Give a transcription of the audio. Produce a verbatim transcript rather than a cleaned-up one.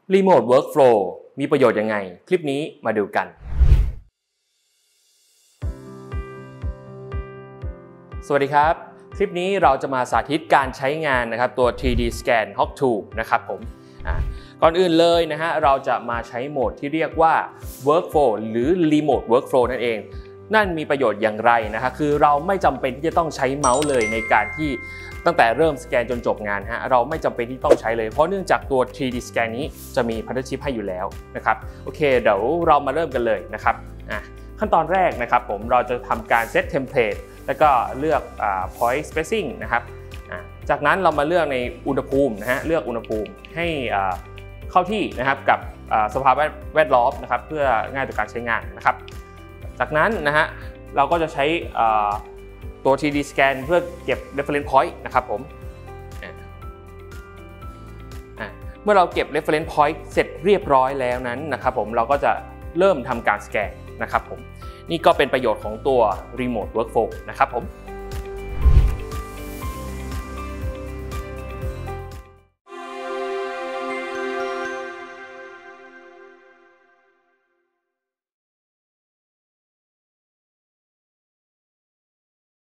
Remote Workflow มีประโยชน์ยังไงคลิปนี้มาดูกันสวัสดีครับคลิปนี้เราจะมาสาธิตการใช้งานนะครับตัว ทรี ดี Scan Hawk ทู นะครับผมก่อนอื่นเลยนะฮะเราจะมาใช้โหมดที่เรียกว่า Workflow หรือ Remote Workflow นั่นเองนั่นมีประโยชน์อย่างไรนะครับคือเราไม่จำเป็นที่จะต้องใช้เมาส์เลยในการที่ตั้งแต่เริ่มสแกนจนจบงานฮะเราไม่จำเป็นที่ต้องใช้เลยเพราะเนื่องจากตัว ทรี ดี Scan นี้จะมี Partner Chip ให้อยู่แล้วนะครับโอเคเดี๋ยวเรามาเริ่มกันเลยนะครับขั้นตอนแรกนะครับผมเราจะทำการเซตเทมเพลตแล้วก็เลือก point spacing นะครับจากนั้นเรามาเลือกในอุณหภูมินะฮะเลือกอุณหภูมิให้เข้าที่นะครับกับสภาพแวดล้อมนะครับเพื่อง่ายต่อการใช้งานนะครับจากนั้นนะฮะเราก็จะใช้ตัว ทรี ดี Scan เพื่อเก็บ reference point นะครับผมเมื่อเราเก็บ reference point เสร็จเรียบร้อยแล้วนั้นนะครับผมเราก็จะเริ่มทำการสแกนนะครับผมนี่ก็เป็นประโยชน์ของตัว Remote Workflow นะครับผม